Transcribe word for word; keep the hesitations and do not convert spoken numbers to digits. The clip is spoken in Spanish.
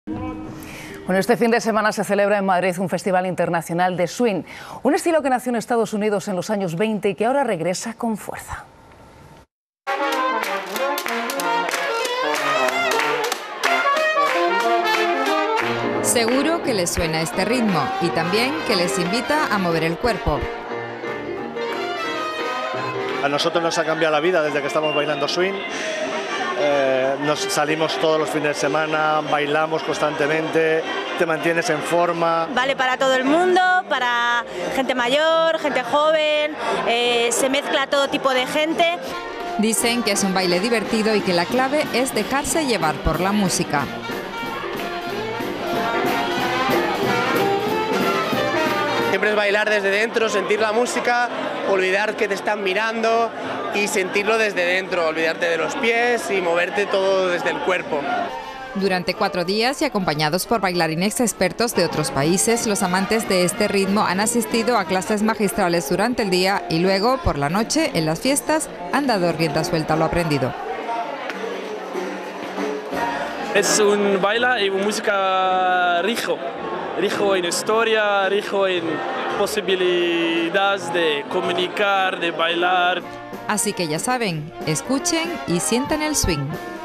Bueno, este fin de semana se celebra en Madrid un festival internacional de swing, un estilo que nació en Estados Unidos en los años veinte y que ahora regresa con fuerza. Seguro que les suena este ritmo y también que les invita a mover el cuerpo. A nosotros nos ha cambiado la vida desde que estamos bailando swing. Eh, nos salimos todos los fines de semana, bailamos constantemente, te mantienes en forma. Vale para todo el mundo, para gente mayor, gente joven, eh, se mezcla todo tipo de gente. Dicen que es un baile divertido y que la clave es dejarse llevar por la música. Siempre es bailar desde dentro, sentir la música, olvidar que te están mirando y sentirlo desde dentro, olvidarte de los pies y moverte todo desde el cuerpo. Durante cuatro días y acompañados por bailarines expertos de otros países, los amantes de este ritmo han asistido a clases magistrales durante el día y luego, por la noche, en las fiestas, han dado rienda suelta a lo aprendido. Es un baile y música rico. rico en historia, rico en posibilidades de comunicar, de bailar. Así que ya saben, escuchen y sientan el swing.